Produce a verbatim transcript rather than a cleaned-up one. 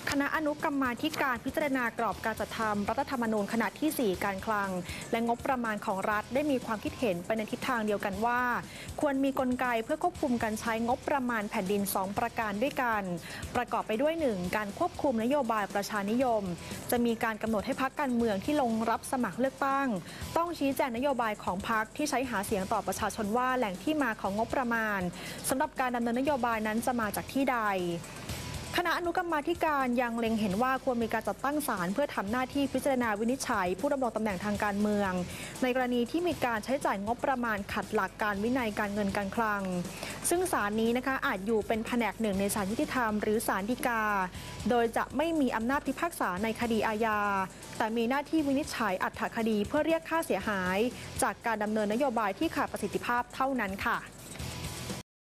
คณะอนุกรรมาธิการพิจารณากรอบการจัดทำรัฐธรรมนูญขณะที่ สี่ การคลังและงบประมาณของรัฐได้มีความคิดเห็นไปในทิศทางเดียวกันว่าควรมีกลไกเพื่อควบคุมการใช้งบประมาณแผ่นดิน สอง ประการด้วยกันประกอบไปด้วย หนึ่ง การควบคุมนโยบายประชานิยมจะมีการกำหนดให้พรรคการเมืองที่ลงรับสมัครเลือกตั้งต้องชี้แจงนโยบายของพรรคที่ใช้หาเสียงต่อประชาชนว่าแหล่งที่มาของงบประมาณสำหรับการดำเนินนโยบายนั้นจะมาจากที่ใดคณะอนุกรรมาธิการยังเล็งเห็นว่าควรมีการจัดตั้งศาลเพื่อทำหน้าที่พิจารณาวินิจฉัยผู้ดำรงตำแหน่งทางการเมืองในกรณีที่มีการใช้จ่ายงบประมาณขัดหลักการวินัยการเงินการคลังซึ่งศาลนี้นะคะอาจอยู่เป็นแผนกหนึ่งในศาลยุติธรรมหรือศาลฎีกาโดยจะไม่มีอำนาจพิพากษาในคดีอาญาแต่มีหน้าที่วินิจฉัยอัตถคดีเพื่อเรียกค่าเสียหายจากการดำเนินนโยบายที่ขาดประสิทธิภาพเท่านั้นค่ะ